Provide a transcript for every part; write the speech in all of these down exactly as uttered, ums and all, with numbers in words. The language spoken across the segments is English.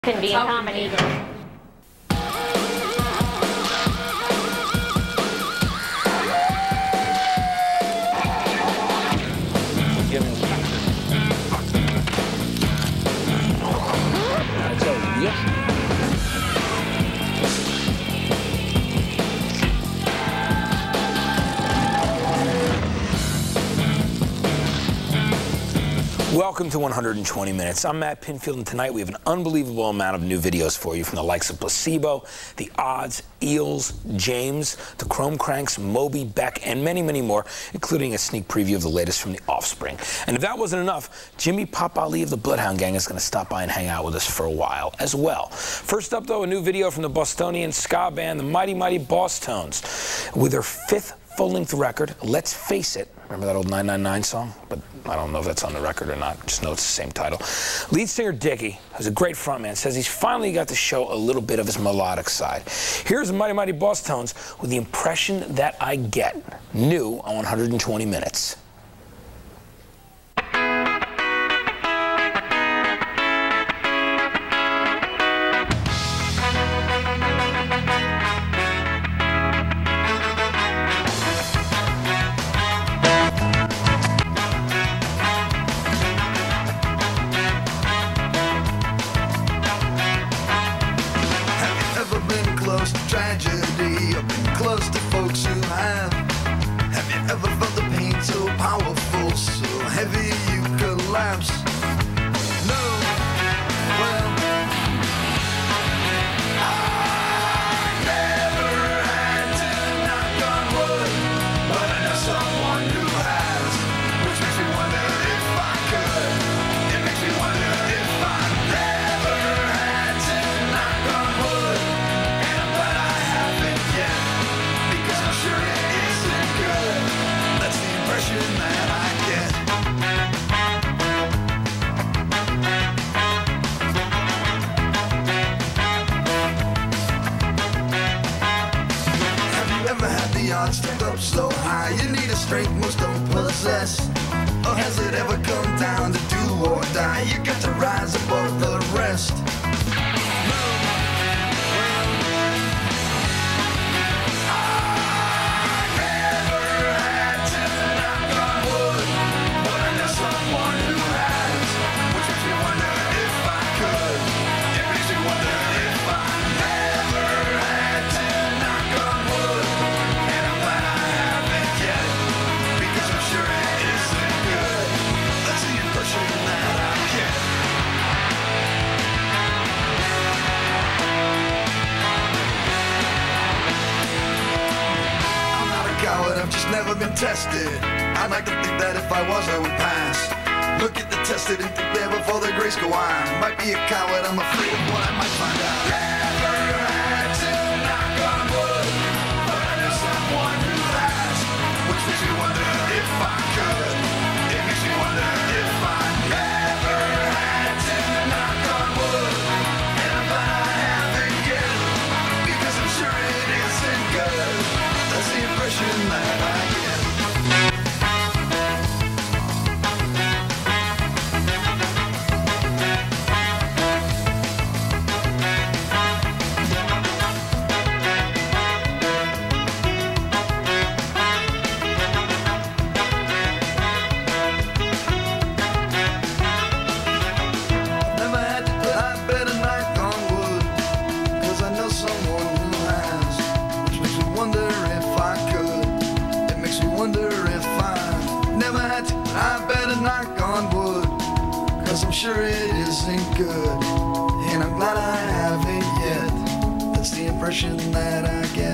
Can be a comedy. Welcome to one hundred twenty minutes. I'm Matt Pinfield, and tonight we have an unbelievable amount of new videos for you from the likes of Placebo, The Odds, Eels, James, The Chrome Cranks, Moby, Beck, and many, many more, including a sneak preview of the latest from The Offspring. And if that wasn't enough, Jimmy Pop Ali of the Bloodhound Gang is going to stop by and hang out with us for a while as well. First up, though, a new video from the Bostonian ska band, the Mighty Mighty Bosstones, with their fifth full-length record, Let's Face It. Remember that old nine nine nine song? But I don't know if that's on the record or not. Just know it's the same title. Lead singer Dickie, who's a great frontman, says he's finally got to show a little bit of his melodic side. Here's the Mighty Mighty Bosstones with The Impression That I Get, new on one hundred twenty minutes. Close to tragedy, or been close to folks who have. Have you ever felt the pain so powerful, so heavy you collapse? No, well, I never had to knock on wood, but I know someone who has, which makes me wonder if I could. It makes me wonder if I never had to knock on wood. That I get. Have you ever had the odds stacked up so high you need a strength most don't possess? Or has it ever come down to do or die? You got to rise above the rest. I've just never been tested. I'd like to think that if I was, I would pass. Look at the tested and think there before the grace go on. Might be a coward, I'm afraid of what I might find out. Never had to knock on wood, but I know someone who has, which makes me wonder if I could. It makes me wonder if I never had to knock on wood, and I'm glad I haven't yet, because I'm sure it isn't good. That's the impression that I get. I've never had to, but I better knock on wood, 'cause I know someone who has, which makes me wonder if I could. It makes me wonder if I never had to, but I better knock on wood, 'cause I'm sure it isn't good, and I'm glad I haven't yet. That's the impression that I get.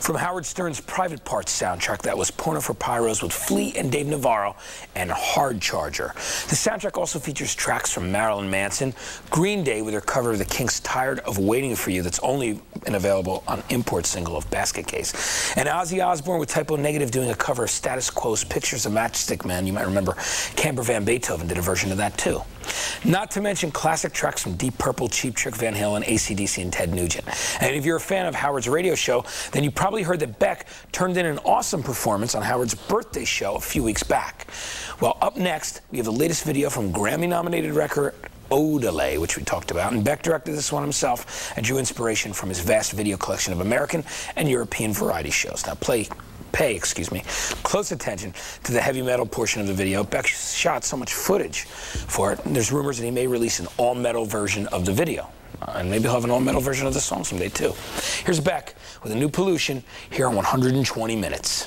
From Howard Stern's Private Parts soundtrack, that was Porno for Pyros with Flea and Dave Navarro and Hard Charger. The soundtrack also features tracks from Marilyn Manson, Green Day with their cover of the Kinks' Tired of Waiting for You that's only been available on import single of Basket Case, and Ozzy Osbourne with Typo Negative doing a cover of Status Quo's Pictures of Matchstick Men. You might remember Camper Van Beethoven did a version of that too. Not to mention classic tracks from Deep Purple, Cheap Trick, Van Halen, A C D C, and Ted Nugent. And if you're a fan of Howard's radio show, then you probably heard that Beck turned in an awesome performance on Howard's birthday show a few weeks back. Well, up next, we have the latest video from Grammy-nominated record Odelay, which we talked about, and Beck directed this one himself and drew inspiration from his vast video collection of American and European variety shows. Now, play... Pay, excuse me, close attention to the heavy metal portion of the video. Beck shot so much footage for it, and there's rumors that he may release an all-metal version of the video. Uh, and maybe he'll have an all-metal version of the song someday, too. Here's Beck with a new Pollution here on one hundred twenty minutes.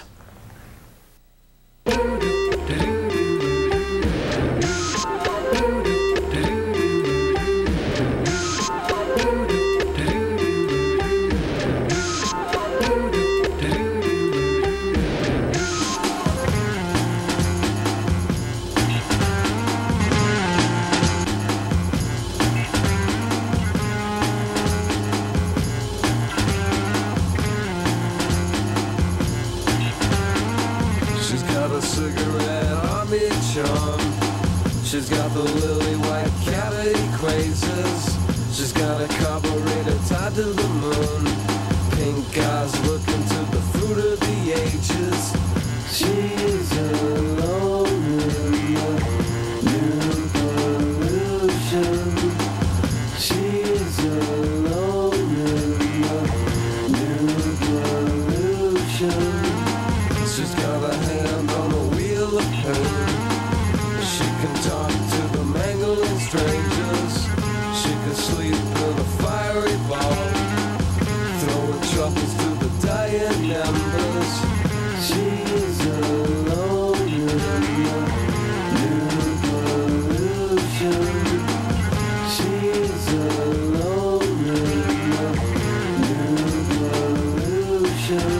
She's got the lily white cavity crazes. She's got a carburetor tied to the moon. Pink eyes looking to the fruit of the ages. She's alone in the new pollution. She's alone in the new pollution. She's got a hand on the wheel of pain. She can talk to the mangling strangers. She can sleep in a fiery ball, throwing troubles to the dying embers. She's alone in the new pollution. She's alone in the new pollution.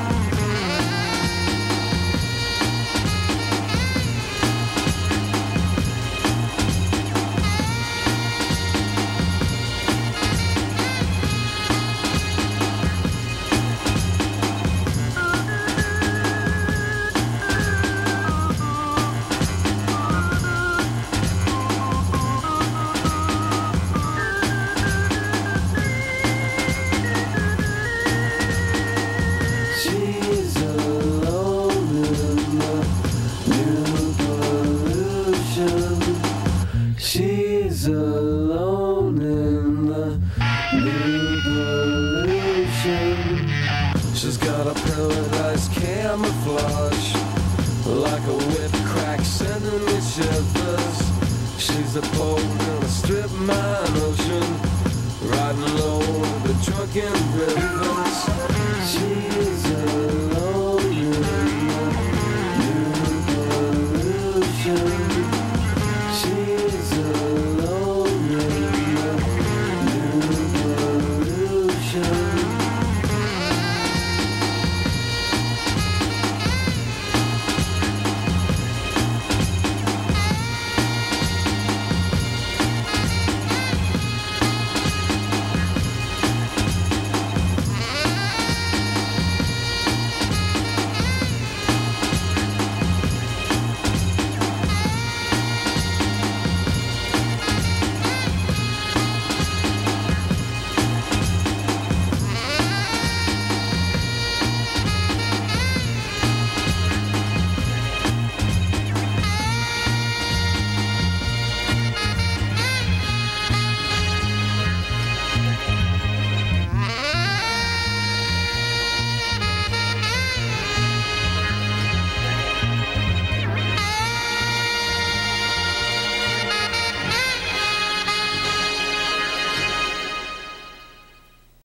She's alone in the new pollution. She's got a paradise camouflage, like a whip crack sending me shivers. She's a boat in a strip mine ocean, riding low with a drunken